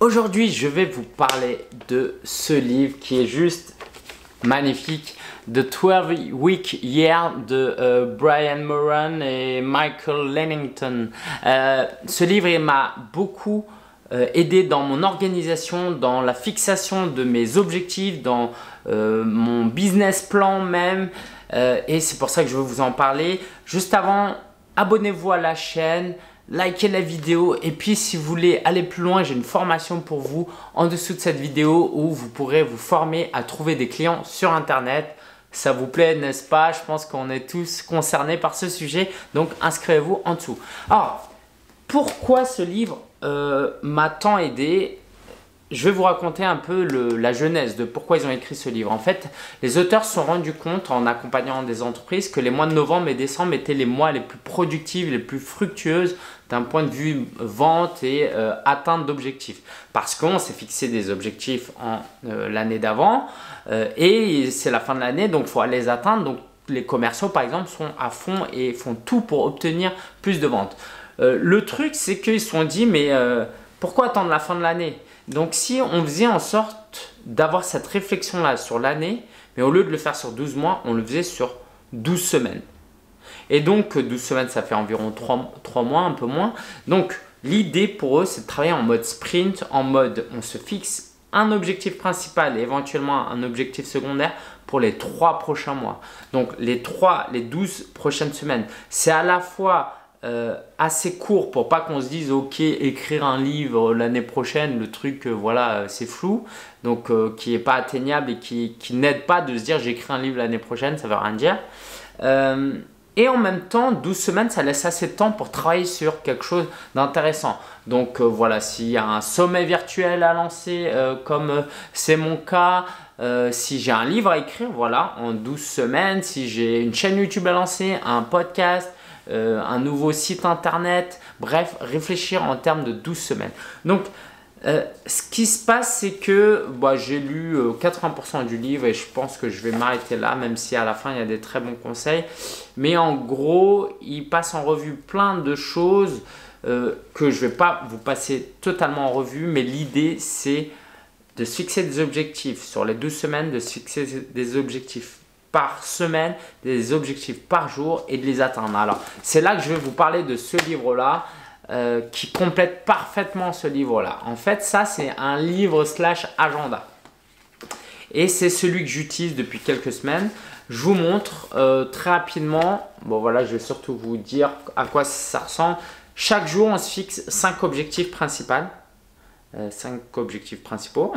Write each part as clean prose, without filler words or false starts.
Aujourd'hui, je vais vous parler de ce livre qui est juste magnifique, The 12 Week Year de Brian Moran et Michael Lennington. Ce livre m'a beaucoup aidé dans mon organisation, dans la fixation de mes objectifs, dans mon business plan même. Et c'est pour ça que je veux vous en parler. Juste avant, abonnez-vous à la chaîne. Likez la vidéo et puis si vous voulez aller plus loin, j'ai une formation pour vous en dessous de cette vidéo où vous pourrez vous former à trouver des clients sur internet. Ça vous plaît, n'est-ce pas? Je pense qu'on est tous concernés par ce sujet, donc inscrivez-vous en dessous. Alors, pourquoi ce livre m'a tant aidé? Je vais vous raconter un peu la genèse de pourquoi ils ont écrit ce livre. En fait, les auteurs se sont rendus compte en accompagnant des entreprises que les mois de novembre et décembre étaient les mois les plus productifs, les plus fructueuses d'un point de vue vente et atteinte d'objectifs. Parce qu'on s'est fixé des objectifs l'année d'avant et c'est la fin de l'année, donc il faut les atteindre. Donc les commerciaux par exemple sont à fond et font tout pour obtenir plus de ventes. Le truc c'est qu'ils se sont dit mais pourquoi attendre la fin de l'année? Donc si on faisait en sorte d'avoir cette réflexion-là sur l'année, mais au lieu de le faire sur 12 mois, on le faisait sur 12 semaines. Et donc 12 semaines, ça fait environ 3 mois, un peu moins. Donc l'idée pour eux, c'est de travailler en mode sprint, en mode on se fixe un objectif principal et éventuellement un objectif secondaire pour les 3 prochains mois. Donc les 12 prochaines semaines, c'est à la fois assez court pour pas qu'on se dise ok, écrire un livre l'année prochaine, le truc voilà, c'est flou, donc qui est pas atteignable et qui n'aide pas de se dire j'écris un livre l'année prochaine, ça veut rien dire. Et en même temps 12 semaines ça laisse assez de temps pour travailler sur quelque chose d'intéressant. Donc voilà, s'il y a un sommet virtuel à lancer comme c'est mon cas, si j'ai un livre à écrire, voilà, en 12 semaines, si j'ai une chaîne YouTube à lancer, un podcast, un nouveau site internet, bref, réfléchir en termes de 12 semaines. Donc, ce qui se passe, c'est que j'ai lu 80% du livre et je pense que je vais m'arrêter là, même si à la fin, il y a des très bons conseils. Mais en gros, il passe en revue plein de choses que je ne vais pas vous passer totalement en revue, mais l'idée, c'est de se fixer des objectifs sur les 12 semaines, de se fixer des objectifs par semaine, des objectifs par jour et de les atteindre. Alors, c'est là que je vais vous parler de ce livre-là qui complète parfaitement ce livre-là. En fait, ça, c'est un livre / agenda. Et c'est celui que j'utilise depuis quelques semaines. Je vous montre très rapidement. Bon, voilà, je vais surtout vous dire à quoi ça ressemble. Chaque jour, on se fixe 5 objectifs principaux. 5 objectifs principaux.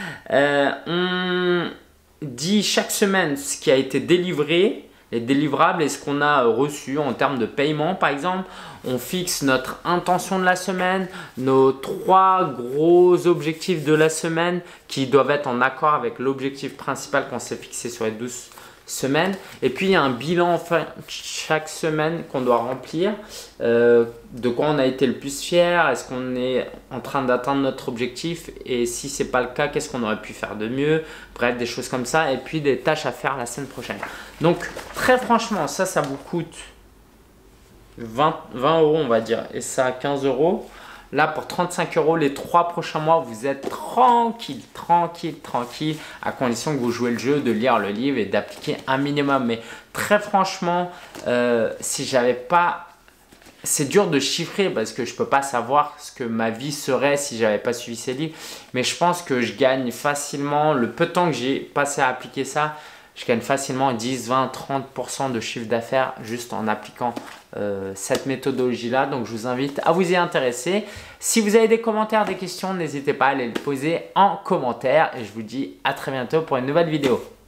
On dit chaque semaine ce qui a été délivré, les délivrables et ce qu'on a reçu en termes de paiement par exemple. On fixe notre intention de la semaine, nos 3 gros objectifs de la semaine qui doivent être en accord avec l'objectif principal qu'on s'est fixé sur les 12 semaines. Et puis il y a un bilan enfin chaque semaine qu'on doit remplir. De quoi on a été le plus fier, est-ce qu'on est en train d'atteindre notre objectif et si ce n'est pas le cas, qu'est-ce qu'on aurait pu faire de mieux, bref, des choses comme ça et puis des tâches à faire la semaine prochaine. Donc très franchement, ça vous coûte 20 € on va dire et ça à 15 €. Là, pour 35 € les 3 prochains mois, vous êtes tranquille, à condition que vous jouez le jeu, de lire le livre et d'appliquer un minimum. Mais très franchement, si j'avais pas... C'est dur de chiffrer parce que je ne peux pas savoir ce que ma vie serait si je n'avais pas suivi ces livres. Mais je pense que je gagne facilement, le peu de temps que j'ai passé à appliquer ça, je gagne facilement 10, 20, 30% de chiffre d'affaires juste en appliquant cette méthodologie-là. Donc, je vous invite à vous y intéresser. Si vous avez des commentaires, des questions, n'hésitez pas à les poser en commentaire. Et je vous dis à très bientôt pour une nouvelle vidéo.